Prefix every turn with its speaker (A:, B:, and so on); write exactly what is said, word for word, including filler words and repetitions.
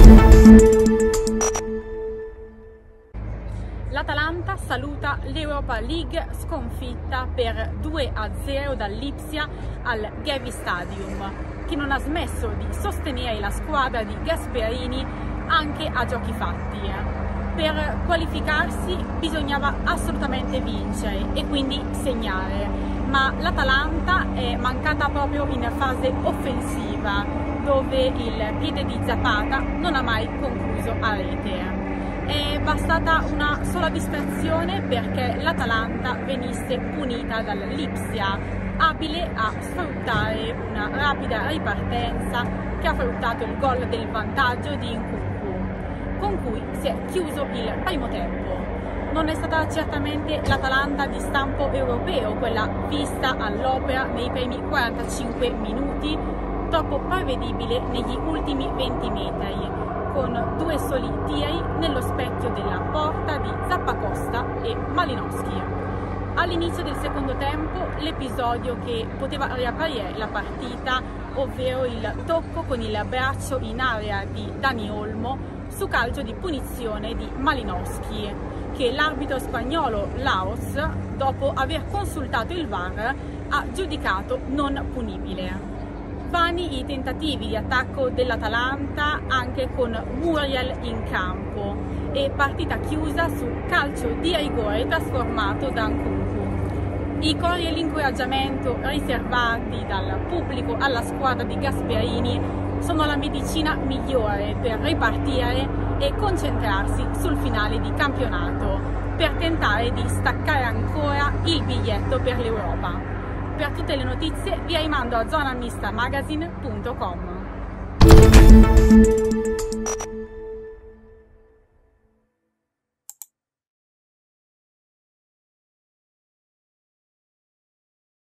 A: L'Atalanta saluta l'Europa League sconfitta per due a zero dall'Ipsia al Gevi Stadium, che non ha smesso di sostenere la squadra di Gasperini anche a giochi fatti. Per qualificarsi bisognava assolutamente vincere e quindi segnare, ma l'Atalanta è mancata proprio in fase offensiva, dove il piede di Zapata non ha mai concluso a rete. È bastata una sola distrazione perché l'Atalanta venisse punita dall'Ipsia, abile a sfruttare una rapida ripartenza che ha fruttato il gol del vantaggio di Nkunku, con cui si è chiuso il primo tempo. Non è stata certamente l'Atalanta di stampo europeo quella vista all'opera nei primi quarantacinque minuti, troppo prevedibile negli ultimi venti metri, con due soli tiri nello specchio della porta di Zappacosta e Malinowski. All'inizio del secondo tempo l'episodio che poteva riaprire la partita, ovvero il tocco con il braccio in area di Dani Olmo su calcio di punizione di Malinowski, che l'arbitro spagnolo Laos, dopo aver consultato il V A R, ha giudicato non punibile. Vani i tentativi di attacco dell'Atalanta anche con Muriel in campo e partita chiusa su calcio di rigore trasformato da Nkunku. I cori e l'incoraggiamento riservati dal pubblico alla squadra di Gasperini sono la medicina migliore per ripartire e concentrarsi sul finale di campionato, per tentare di staccare ancora il biglietto per l'Europa. Per tutte le notizie vi rimando a zona mista magazine punto com.